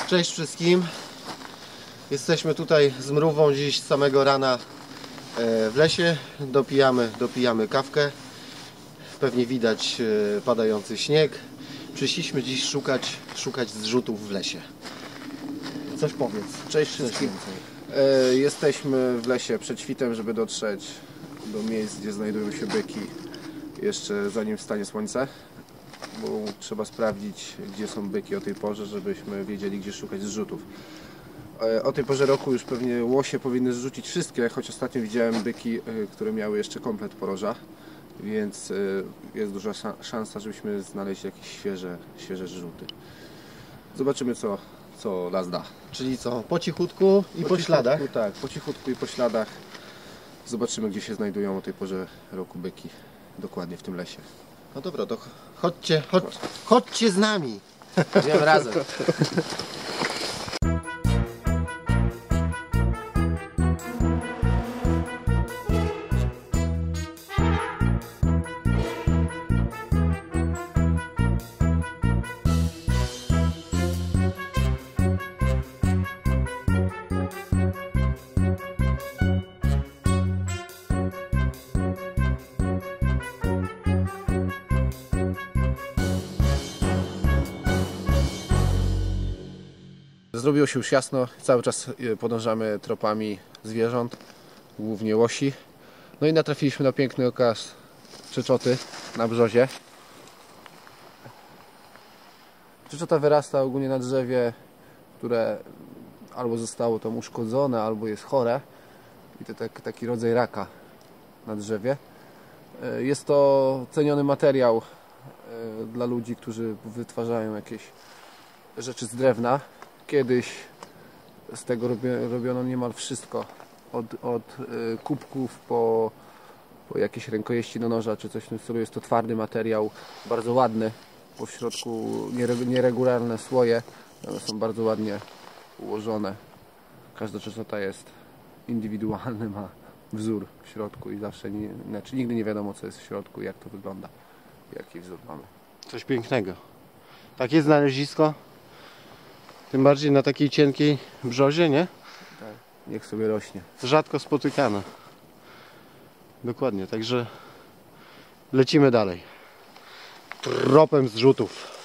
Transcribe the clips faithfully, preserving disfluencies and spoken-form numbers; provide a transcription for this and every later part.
Cześć wszystkim. Jesteśmy tutaj z mrówą dziś z samego rana w lesie. Dopijamy, dopijamy kawkę. Pewnie widać padający śnieg. Przyszliśmy dziś szukać, szukać zrzutów w lesie. Coś powiedz. Cześć wszystkim. E, jesteśmy w lesie przed świtem, żeby dotrzeć do miejsc, gdzie znajdują się byki jeszcze zanim wstanie słońce, bo trzeba sprawdzić, gdzie są byki o tej porze, żebyśmy wiedzieli, gdzie szukać zrzutów. E, o tej porze roku już pewnie łosie powinny zrzucić wszystkie, choć ostatnio widziałem byki, e, które miały jeszcze komplet poroża, więc e, jest duża szansa, żebyśmy znaleźli jakieś świeże, świeże zrzuty. Zobaczymy, co co las da. Czyli co? Po cichutku i po, po śladach? Tak, po cichutku i po śladach. Zobaczymy, gdzie się znajdują o tej porze roku byki. Dokładnie w tym lesie. No dobra, to chodźcie, chodź, chodźcie z nami. Idziemy razem. Zrobiło się już jasno, cały czas podążamy tropami zwierząt, głównie łosi. No i natrafiliśmy na piękny okaz czeczoty na brzozie. Czeczota wyrasta ogólnie na drzewie, które albo zostało tam uszkodzone, albo jest chore. I to tak, taki rodzaj raka na drzewie. Jest to ceniony materiał dla ludzi, którzy wytwarzają jakieś rzeczy z drewna. Kiedyś z tego robiono niemal wszystko, od, od kubków po, po jakieś rękojeści do noża czy coś w tym stylu. Jest to twardy materiał, bardzo ładny, bo w środku nieregularne słoje, one są bardzo ładnie ułożone. Każda czeczota jest indywidualny, ma wzór w środku i zawsze, nie, znaczy nigdy nie wiadomo, co jest w środku, jak to wygląda, jaki wzór mamy. Coś pięknego. Takie znalezisko. Tym bardziej na takiej cienkiej brzozie, nie? Tak, niech sobie rośnie. Rzadko spotykane. Dokładnie, także lecimy dalej. Tropem zrzutów.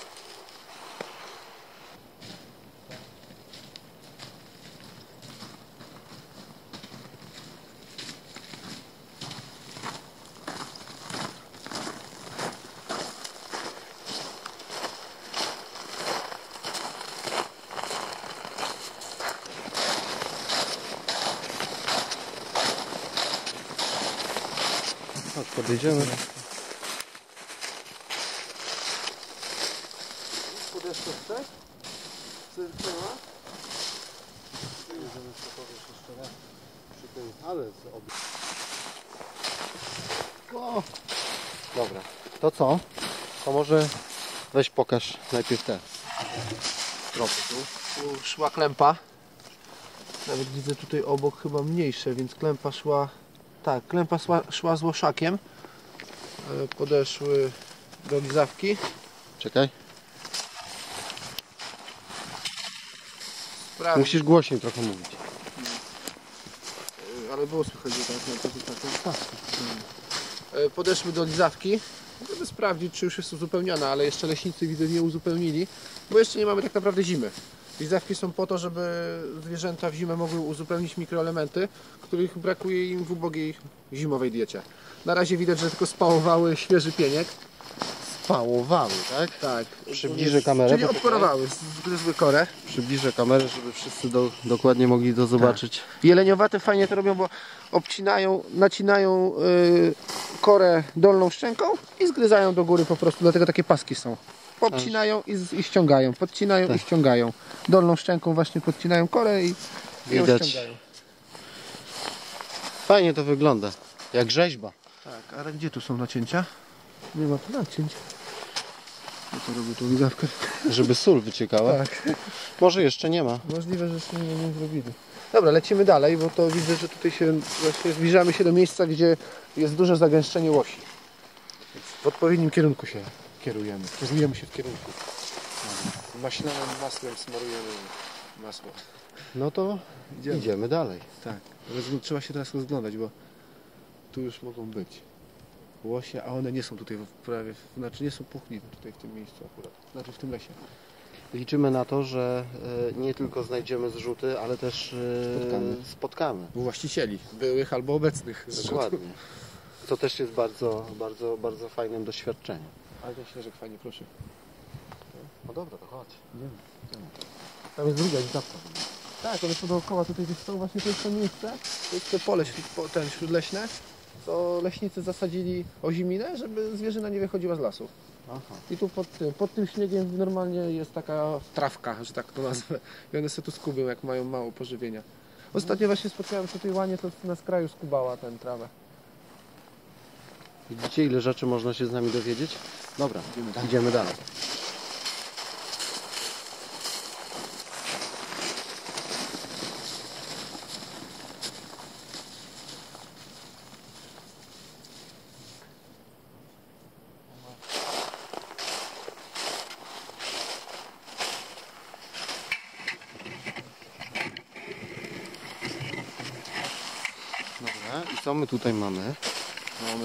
Chodź, podejdziemy. Podeszło chcesz? Zerknęła? Ale z obu. O! Dobra, to co? To może weź pokaż najpierw te tropy tu. Tu szła klępa. Nawet widzę tutaj obok chyba mniejsze, więc klępa szła. Tak, klępa szła, szła z łoszakiem. Podeszły do lizawki. Czekaj. Sprawi... Musisz głośniej trochę mówić. Ale było słychać, że tak, tak, tak, tak. Podeszły do lizawki, żeby sprawdzić, czy już jest uzupełniona, ale jeszcze leśnicy widzę nie uzupełnili, bo jeszcze nie mamy tak naprawdę zimy. Lizawki są po to, żeby zwierzęta w zimę mogły uzupełnić mikroelementy, których brakuje im w ubogiej zimowej diecie. Na razie widać, że tylko spałowały świeży pieniek. Spałowały, tak? Tak. Przybliżę kamerę. Czyli odporowały, zgryzły korę. Przybliżę kamerę, żeby wszyscy do, dokładnie mogli to zobaczyć. Tak. Jeleniowate fajnie to robią, bo obcinają, nacinają yy, korę dolną szczęką i zgryzają do góry po prostu, dlatego takie paski są. Podcinają i, z, i ściągają, podcinają tak. i ściągają. Dolną szczęką właśnie podcinają korę i, i ją ściągają. Fajnie to wygląda, jak rzeźba. Tak, ale gdzie tu są nacięcia? Nie ma tu nacięć. Ja to robię tą lizawkę. Żeby sól wyciekała? Tak. Może jeszcze nie ma. Możliwe, że jeszcze nie, nie zrobili. Dobra, lecimy dalej, bo to widzę, że tutaj się właśnie zbliżamy się do miejsca, gdzie jest duże zagęszczenie łosi. Więc w odpowiednim kierunku się kierujemy. Kierujemy się w kierunku. Maślanym masłem smarujemy. masło. No to Idziemy. idziemy dalej. Tak, ale trzeba się teraz rozglądać, bo tu już mogą być łosie, a one nie są tutaj w prawie, znaczy nie są puchliwe tutaj w tym miejscu akurat, znaczy w tym lesie. Liczymy na to, że e, nie tylko znajdziemy zrzuty, ale też e, Spotkamy. spotkamy. U właścicieli, byłych albo obecnych. Dokładnie. Co też jest bardzo, bardzo, bardzo fajnym doświadczeniem. Ale ten śnieżek fajnie, proszę. No dobra, to chodź. Idziemy. Tam jest druga etapa. Tak, one są dookoła, tutaj gdzieś są właśnie to jest to miejsce, to jest to pole śród, po- ten śródleśne, co leśnicy zasadzili oziminę, żeby zwierzyna nie wychodziła z lasu. Aha. I tu pod tym, pod tym śniegiem normalnie jest taka trawka, że tak to nazwę. I one sobie tu skubią, jak mają mało pożywienia. Ostatnio właśnie spotkałem przy tej łanie, to na skraju skubała tę trawę. Widzicie, ile rzeczy można się z nami dowiedzieć? Dobra, idziemy, idziemy dalej. Dobra, i co my tutaj mamy? Mamy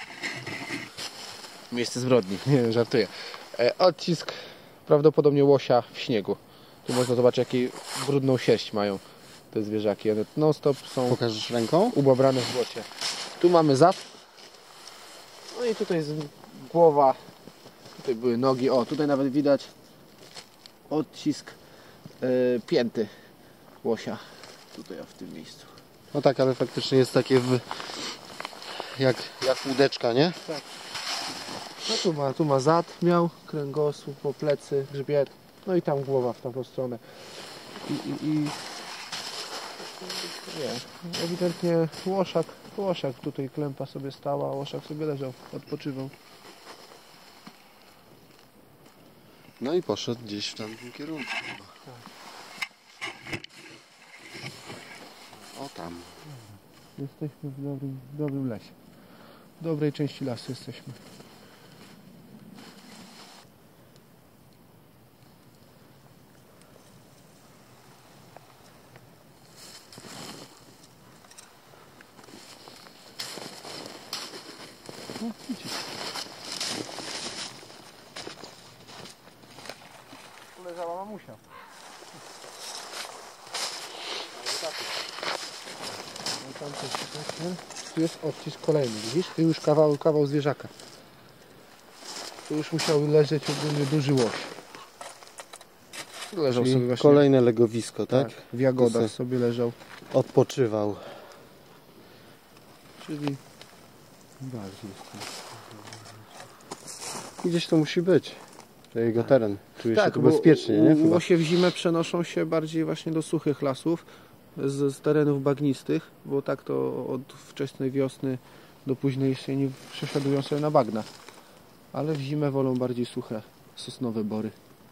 miejsce zbrodni, nie żartuję. E, odcisk prawdopodobnie łosia w śniegu. Tu można zobaczyć, jaką brudną sierść mają te zwierzaki. One non stop są Pokażesz ręką? ubabrane w błocie. Tu mamy zad. No i tutaj jest głowa. Tutaj były nogi. O, tutaj nawet widać odcisk e, pięty łosia. Tutaj o, w tym miejscu. No tak, ale faktycznie jest takie w... jak, jak łódeczka, nie? Tak. No tu ma, tu ma zad, miał kręgosłup, po plecy, grzbiet. No i tam głowa w tamtą stronę. I, i, i... Nie, ewidentnie łoszak, łoszak tutaj klępa sobie stała, łoszak sobie leżał, odpoczywał. No i poszedł gdzieś w tamtym kierunku. O tam. Jesteśmy w dobrym, w dobrym lesie. W dobrej części lasu jesteśmy. No, widzicie. Tu leżała mamusia. No tam też, tak, tu jest odcisk kolejny, widzisz? Tu już kawał, kawał zwierzaka. Tu już musiał leżeć ogólnie duży łoś. Leżał Czyli sobie właśnie kolejne legowisko, tak? tak, w jagodach Tu se sobie leżał. odpoczywał. Czyli bardziej. Gdzieś to musi być. To jego teren. Czuje się tu bo bezpiecznie, nie? Chyba. łosie w zimę przenoszą się bardziej właśnie do suchych lasów, z, z terenów bagnistych, bo tak to od wczesnej wiosny do późnej jesieni przesiadują sobie na bagna. Ale w zimę wolą bardziej suche, sosnowe bory.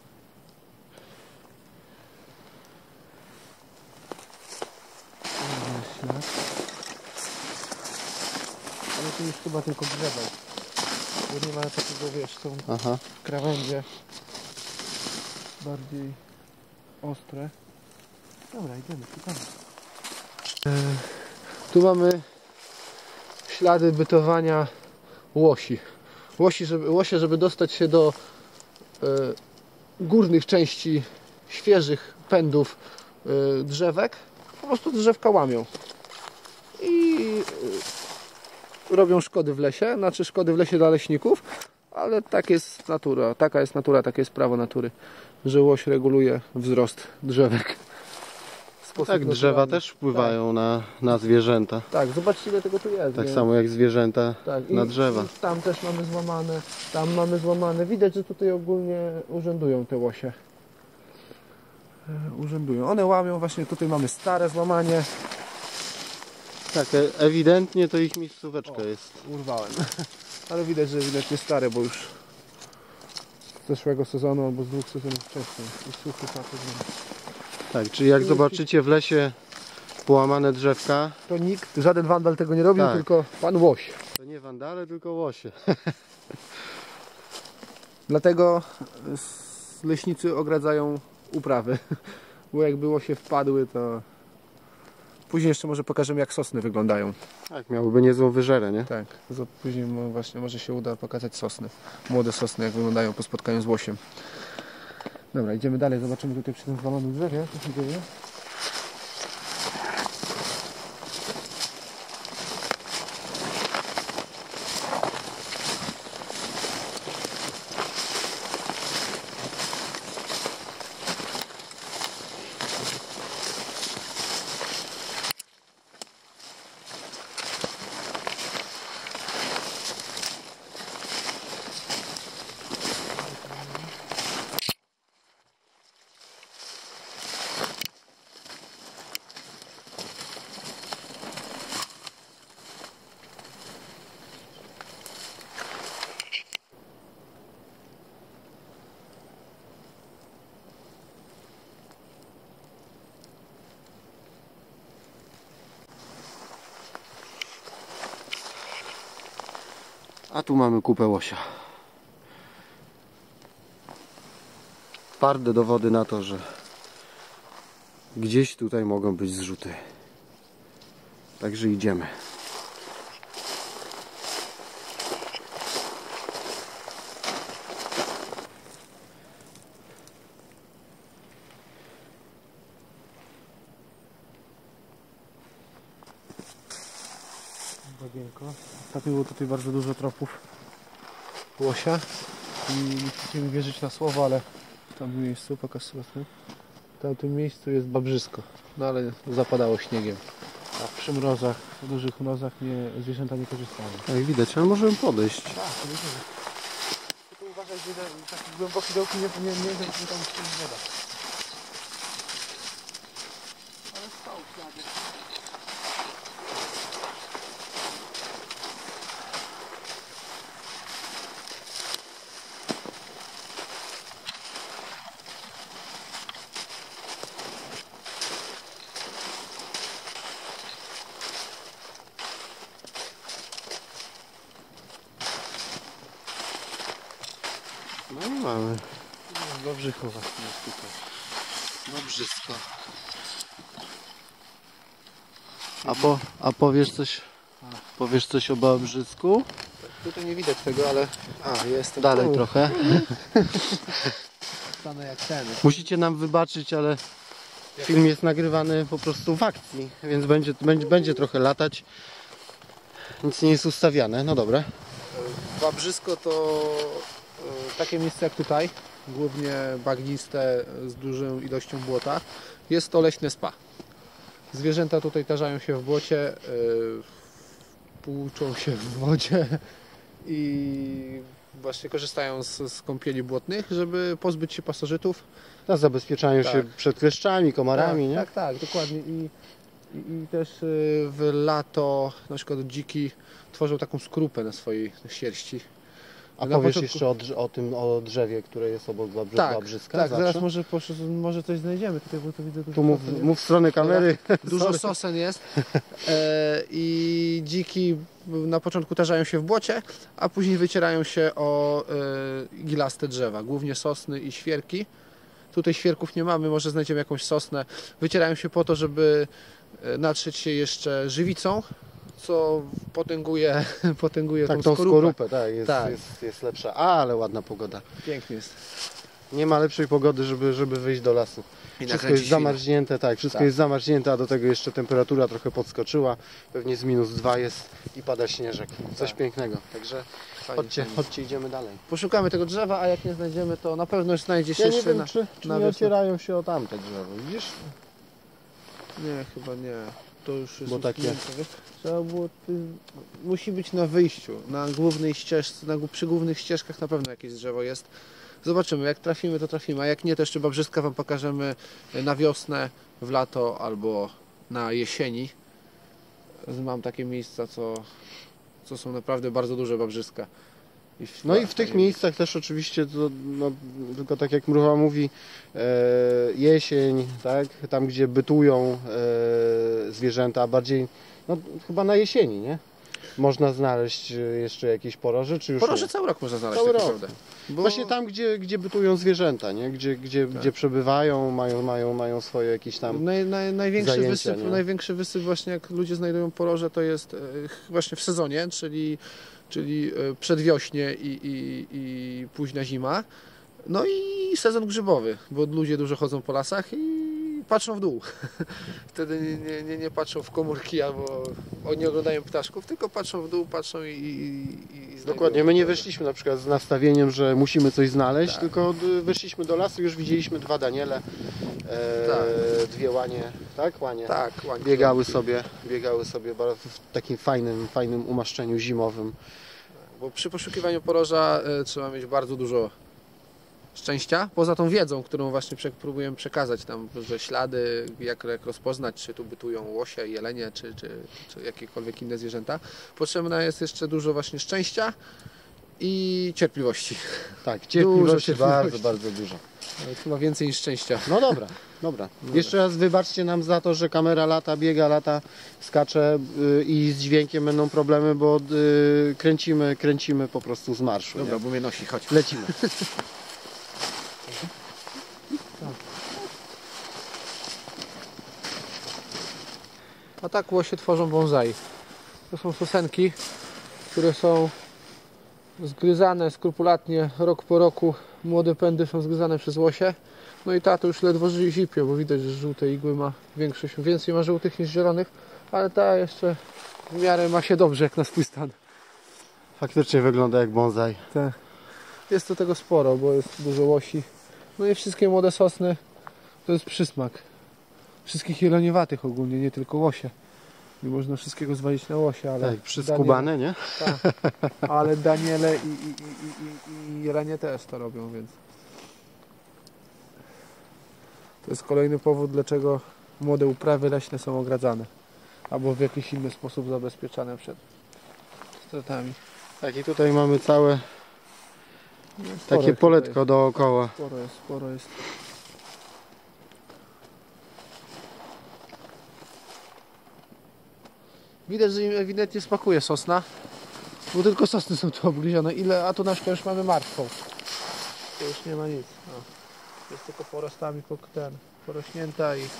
Ślad. Ale tu już chyba tylko grzebał, bo nie ma takiego, wiesz, są Aha. krawędzie bardziej ostre. Dobra, idziemy, szukamy. E, tu mamy ślady bytowania łosi. Łosi żeby, łosie, żeby dostać się do e, górnych części świeżych pędów e, drzewek, po prostu drzewka łamią. I e, robią szkody w lesie, znaczy szkody w lesie dla leśników, ale tak jest natura, taka jest natura, takie jest prawo natury, że łoś reguluje wzrost drzewek. W sposób Tak, drzewa naturalny. też wpływają na, na zwierzęta. Tak, zobaczcie ile tego tu jest. Tak nie? samo jak zwierzęta Tak, na i- drzewa. i tam też mamy złamane, tam mamy złamane. Widać, że tutaj ogólnie urzędują te łosie. E, Urzędują. One łamią, właśnie tutaj mamy stare złamanie. Tak, e- ewidentnie to ich miejscóweczka O. jest. Urwałem. Ale widać, że ewidentnie stare, bo już z zeszłego sezonu albo z dwóch sezonów wcześniej. I suchy papier. Tak, czyli jak zobaczycie w lesie połamane drzewka, To nikt, żaden wandal tego nie robił, Tak. tylko pan łoś. to nie wandale, tylko łosie. Dlatego s- leśnicy ogradzają uprawy, bo jak było się wpadły, to później jeszcze może pokażemy, jak sosny wyglądają. Tak, miałyby niezłą wyżerę, nie? Tak, to później mo- właśnie może się uda pokazać sosny. Młode sosny, jak wyglądają po spotkaniu z łosiem. Dobra, idziemy dalej, zobaczymy tutaj przy tym zwalonym drzewie, co się dzieje. A tu mamy kupę łosia. Twarde dowody na to, że gdzieś tutaj mogą być zrzuty. Także idziemy. Bagienko. Ostatnio było tutaj bardzo dużo tropów łosia i nie chcecie mi wierzyć na słowo, ale w tamtym miejscu, pokaż sobie, w tamtym miejscu jest babrzysko, no ale zapadało śniegiem, a w przymrozach, w dużych mrozach nie, zwierzęta nie korzystają. Jak widać, ale możemy podejść. Tak, to widzimy. Tylko uważaj, że taki głęboki dołki nie, nie, nie, nie, nie tam jest woda. Ale stał ślady. No i mamy. Babrzycho właśnie jest tutaj. Babrzysko. A, po, a powiesz coś? Powiesz coś o babrzysku? Tutaj nie widać tego, ale... A, jest Dalej tu. trochę. Stanę jak ten. Musicie nam wybaczyć, ale film jest nagrywany po prostu w akcji, więc będzie, będzie, będzie trochę latać. Nic nie jest ustawiane. No dobra. Babrzysko to e, takie miejsce jak tutaj, głównie bagniste z dużą ilością błota. Jest to leśne spa. Zwierzęta tutaj tarzają się w błocie, e, płuczą się w wodzie i właśnie korzystają z, z kąpieli błotnych, żeby pozbyć się pasożytów. No, zabezpieczają Tak. się przed kleszczami, komarami, tak, nie? Tak, tak, dokładnie. I, i, i też y, w lato na przykład dziki tworzą taką skrupę na swojej sierści. A Na powiesz początku- jeszcze o, drz- o tym, o drzewie, które jest obok babrzy- Tak, babrzyska? tak, zawsze? zaraz może, posz- może coś znajdziemy tutaj, bo to widzę dużo Tu mów, sosen, mów w stronę kamery. dużo Sorry. sosen jest e, i dziki na początku tarzają się w błocie, a później wycierają się o e, gilaste drzewa, głównie sosny i świerki. Tutaj świerków nie mamy, może znajdziemy jakąś sosnę. Wycierają się po to, żeby e, natrzeć się jeszcze żywicą, co potęguje, potęguje Tak, tą tą skorupę. skorupę, tak, jest, Tak. Jest, jest lepsza. A, ale ładna pogoda. Pięknie jest. Nie ma lepszej pogody, żeby, żeby wyjść do lasu. I Wszystko nakręcić jest zamarznięte, tak, wszystko Tak. jest zamarznięte, a do tego jeszcze temperatura trochę podskoczyła. Pewnie z minus dwa jest i pada śnieżek. Coś Tak. pięknego. Także Fajnie, chodźcie, fajnie. chodźcie, idziemy dalej. Poszukamy tego drzewa, a jak nie znajdziemy, to na pewno znajdzie się Ja nie jeszcze wiem, na... czy, czy na nie wiosnę. ocierają się o tamte drzewo, widzisz? Nie, chyba nie. To już jest Bo takie- usunięte, wiesz? Trzeba było... Ty... Musi być na wyjściu, na głównej ścieżce, na, gó- przy głównych ścieżkach na pewno jakieś drzewo jest. Zobaczymy, jak trafimy, to trafimy, a jak nie, to jeszcze babrzyska Wam pokażemy na wiosnę, w lato albo na jesieni. Mam takie miejsca, co, co są naprawdę bardzo duże babrzyska. I w- No i w tych miejscach też oczywiście, to, no, tylko tak jak Mrucha mówi, e, jesień, tak? Tam gdzie bytują e, zwierzęta, bardziej no, chyba na jesieni, nie? można znaleźć e, jeszcze jakieś poroże, czy już Poroże nie? cały rok można znaleźć Cały tak rok. naprawdę. Bo... Właśnie tam, gdzie, gdzie bytują zwierzęta, nie? Gdzie, gdzie, Tak. gdzie przebywają, mają, mają, mają swoje jakieś tam... Naj, naj, największy, zajęcia, wysyp, nie? największy wysyp właśnie jak ludzie znajdują poroże to jest e, właśnie w sezonie, czyli, czyli e, przedwiośnie i, i, i późna zima. No i sezon grzybowy, bo ludzie dużo chodzą po lasach i patrzą w dół. Wtedy nie, nie, nie patrzą w komórki albo nie oglądają ptaszków, tylko patrzą w dół, patrzą i, i, i znajdują Dokładnie, my nie poroże. weszliśmy na przykład z nastawieniem, że musimy coś znaleźć, Tak. tylko d- weszliśmy do lasu, już widzieliśmy dwa daniele, e, Tak. dwie łanie, tak? Łanie. Tak, łańcuch. Biegały sobie, biegały sobie bardzo w takim fajnym, fajnym umaszczeniu zimowym. Bo przy poszukiwaniu poroża e, trzeba mieć bardzo dużo szczęścia, poza tą wiedzą, którą właśnie prze, próbujemy przekazać tam, że ślady, jak, jak rozpoznać, czy tu bytują łosie, jelenie, czy, czy, czy jakiekolwiek inne zwierzęta. Potrzebne jest jeszcze dużo właśnie szczęścia i cierpliwości. Tak, cierpliwości cierpliwości. bardzo, bardzo dużo. Ale chyba więcej niż szczęścia. No dobra, dobra. Jeszcze raz wybaczcie nam za to, że kamera lata, biega, lata, skacze y, i z dźwiękiem będą problemy, bo y, kręcimy, kręcimy po prostu z marszu. Dobra, nie? bo mnie nosi, chodź. Lecimy. A tak łosie tworzą bonsai. To są sosenki, które są zgryzane skrupulatnie rok po roku. Młode pędy są zgryzane przez łosie. No i ta to już ledwo zipie, bo widać, że żółte igły ma większość, więcej ma żółtych niż zielonych, ale ta jeszcze w miarę ma się dobrze jak na swój stan. Faktycznie wygląda jak bonsai. Tak. Jest to tego sporo, bo jest dużo łosi. No i wszystkie młode sosny to jest przysmak. Wszystkich jeleniowatych ogólnie, nie tylko łosie. Nie można wszystkiego zwalić na łosie, ale... Tak, przyskubane, nie? Tak, ale Daniele i, i, i, i, i jelenie też to robią, więc... To jest kolejny powód, dlaczego młode uprawy leśne są ogradzane. Albo w jakiś inny sposób zabezpieczane przed stratami. Tak, i tutaj mamy całe No, sporo takie ich poletko tutaj dookoła. jest. Sporo jest, sporo jest. Widać, że im ewidentnie smakuje sosna, bo tylko sosny są tu obgryzione. Ile, a tu na przykład już mamy martwą. To już nie ma nic. No. Jest tylko porostami po- ten, porośnięta i...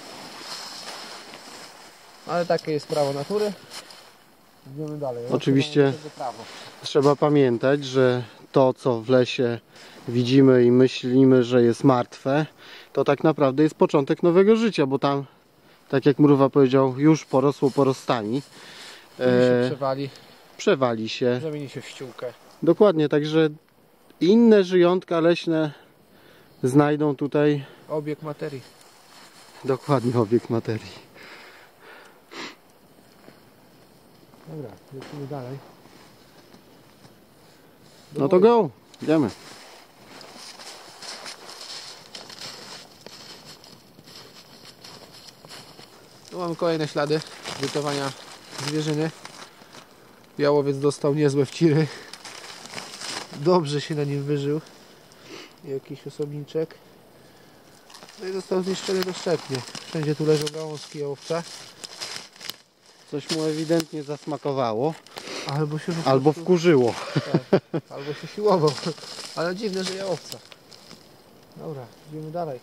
Ale takie jest prawo natury. Idziemy dalej. Oczywiście. Mamy tego prawo. Trzeba pamiętać, że to, co w lesie widzimy i myślimy, że jest martwe, to tak naprawdę jest początek nowego życia, bo tam, tak jak Mrówa powiedział, już porosło porostami. Tu się E, przewali, przewali się. zamieni się w ściółkę. Dokładnie, także inne żyjątka leśne znajdą tutaj Obieg materii. dokładnie obiekt materii. Dobra, lecimy dalej. No to go, idziemy. Tu mamy kolejne ślady bytowania zwierzyny. Jałowiec dostał niezłe wciry. Dobrze się na nim wyżył. Jakiś osobniczek. No i został zniszczony doszczętnie. Wszędzie tu leżą gałązki jałowca. Coś mu ewidentnie zasmakowało, Albo się po albo prostu- wkurzyło. tak, albo się siłował. Ale dziwne, że jałowca. Dobra, idziemy dalej.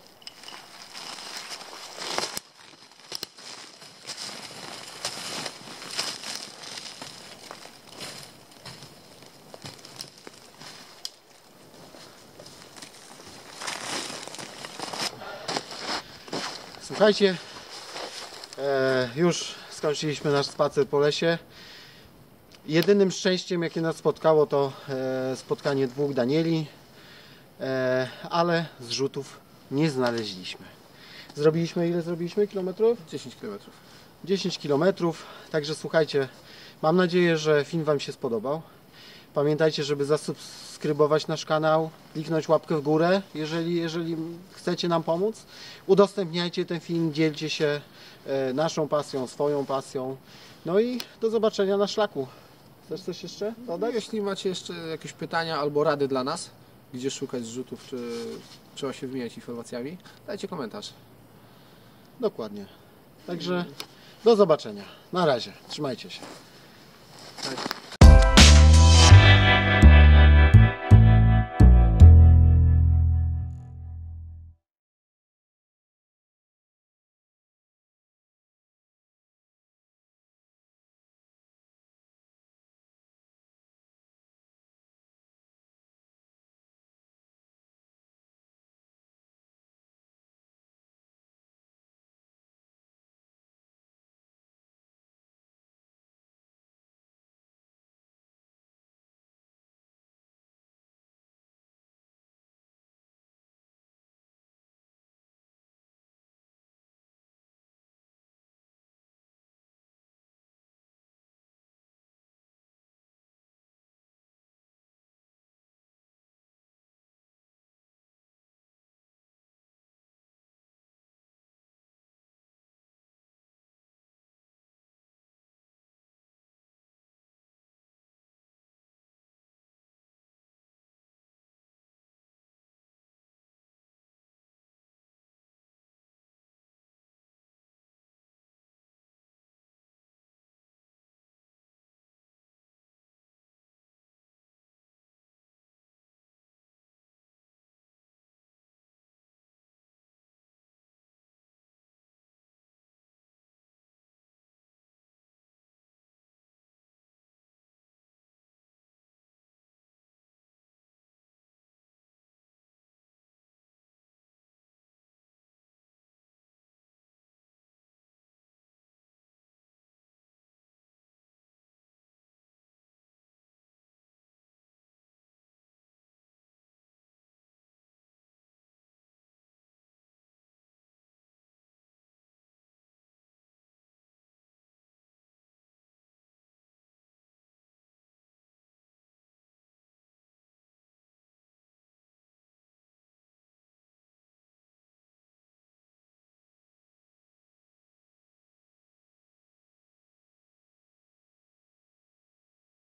Słuchajcie, e, już skończyliśmy nasz spacer po lesie. Jedynym szczęściem, jakie nas spotkało, to e, spotkanie dwóch Danieli, e, ale zrzutów nie znaleźliśmy. Zrobiliśmy ile zrobiliśmy kilometrów? dziesięć kilometrów. dziesięć kilometrów, także słuchajcie, mam nadzieję, że film Wam się spodobał. Pamiętajcie, żeby zasubskrybować nasz kanał, kliknąć łapkę w górę, jeżeli, jeżeli chcecie nam pomóc. Udostępniajcie ten film, dzielcie się e, naszą pasją, swoją pasją. No i do zobaczenia na szlaku. Chcesz coś jeszcze dodać? Jeśli macie jeszcze jakieś pytania albo rady dla nas, gdzie szukać zrzutów, czy trzeba się wymieniać informacjami, dajcie komentarz. Dokładnie. Także do zobaczenia. Na razie. Trzymajcie się. Cześć.